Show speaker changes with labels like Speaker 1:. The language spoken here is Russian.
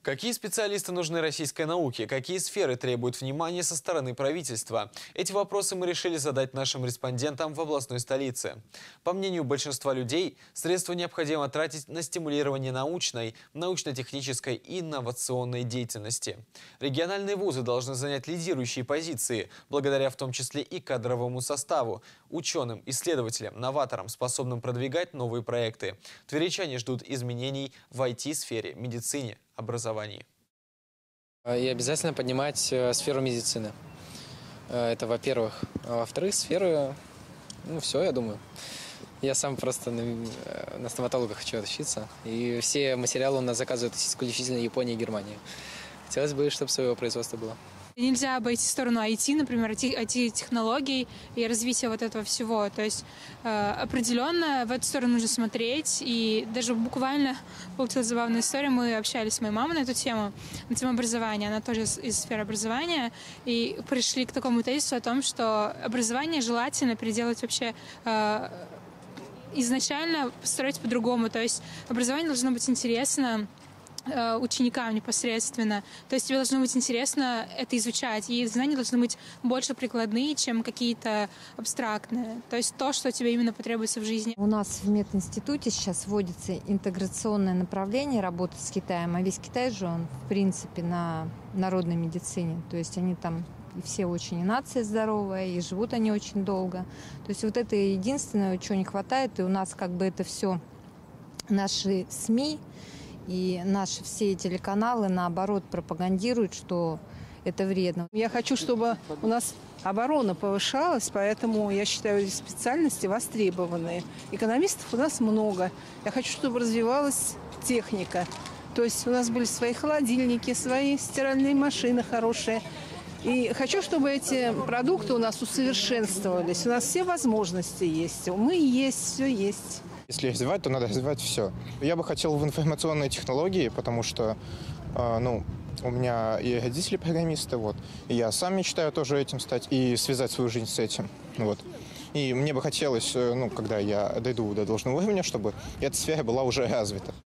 Speaker 1: Какие специалисты нужны российской науке? Какие сферы требуют внимания со стороны правительства? Эти вопросы мы решили задать нашим респондентам в областной столице. По мнению большинства людей, средства необходимо тратить на стимулирование научной, научно-технической и инновационной деятельности. Региональные вузы должны занять лидирующие позиции, благодаря в том числе и кадровому составу, ученым, исследователям, новаторам, способным продвигать новые проекты. Тверичане ждут изменений в IT-сфере, медицине, образовании.
Speaker 2: И обязательно поднимать сферу медицины. Это во-первых. А во-вторых, сферы, все, я думаю. Я сам просто на стоматолога хочу учиться. И все материалы у нас заказывают исключительно Япония и Германия. Хотелось бы, чтобы своего производства было.
Speaker 3: Нельзя обойти сторону IT, например, IT-технологий и развития вот этого всего. То есть определенно в эту сторону нужно смотреть. И даже буквально получилась забавная история. Мы общались с моей мамой на эту тему, на тему образования. Она тоже из сферы образования. И пришли к такому тезису о том, что образование желательно переделать вообще изначально построить по-другому. То есть образование должно быть интересно ученикам непосредственно. То есть тебе должно быть интересно это изучать. И знания должны быть больше прикладные, чем какие-то абстрактные. То есть то, что тебе именно потребуется в жизни.
Speaker 4: У нас в мединституте сейчас вводится интеграционное направление работы с Китаем. А весь Китай же, он в принципе на народной медицине. То есть они там и все очень, и нация здоровая, и живут они очень долго. То есть вот это единственное, чего не хватает. И у нас как бы это все наши СМИ и наши все телеканалы, наоборот, пропагандируют, что это вредно.
Speaker 5: Я хочу, чтобы у нас оборона повышалась, поэтому я считаю эти специальности востребованные. Экономистов у нас много. Я хочу, чтобы развивалась техника. То есть у нас были свои холодильники, свои стиральные машины хорошие. И хочу, чтобы эти продукты у нас усовершенствовались. У нас все возможности есть. Мы есть, все есть.
Speaker 6: Если развивать, то надо развивать все. Я бы хотел в информационные технологии, потому что, у меня и родители программисты, и я сам мечтаю тоже этим стать и связать свою жизнь с этим, И мне бы хотелось, когда я дойду до должного уровня, чтобы эта сфера была уже развита.